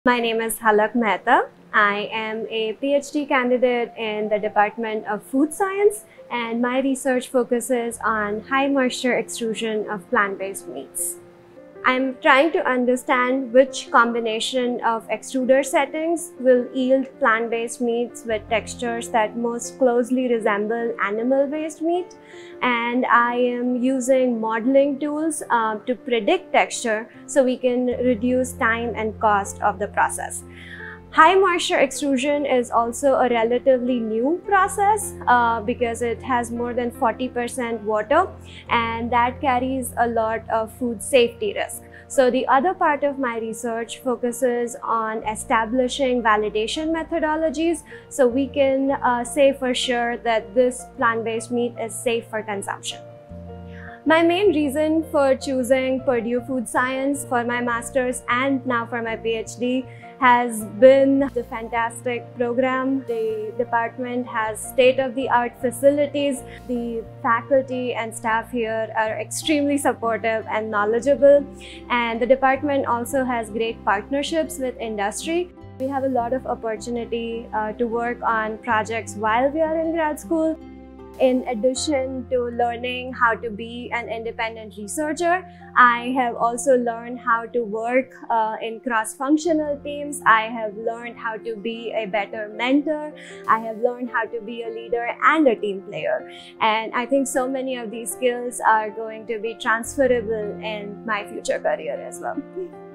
My name is Halak Mehta. I am a PhD candidate in the Department of Food Science, and my research focuses on high moisture extrusion of plant-based meats. I'm trying to understand which combination of extruder settings will yield plant-based meats with textures that most closely resemble animal-based meat. And I am using modeling tools to predict texture so we can reduce time and cost of the process. High moisture extrusion is also a relatively new process because it has more than 40% water, and that carries a lot of food safety risk. So the other part of my research focuses on establishing validation methodologies so we can say for sure that this plant-based meat is safe for consumption. My main reason for choosing Purdue Food Science for my master's and now for my PhD has been the fantastic program. The department has state-of-the-art facilities. The faculty and staff here are extremely supportive and knowledgeable. And the department also has great partnerships with industry. We have a lot of opportunity to work on projects while we are in grad school. In addition to learning how to be an independent researcher, I have also learned how to work in cross-functional teams. I have learned how to be a better mentor. I have learned how to be a leader and a team player. And I think so many of these skills are going to be transferable in my future career as well.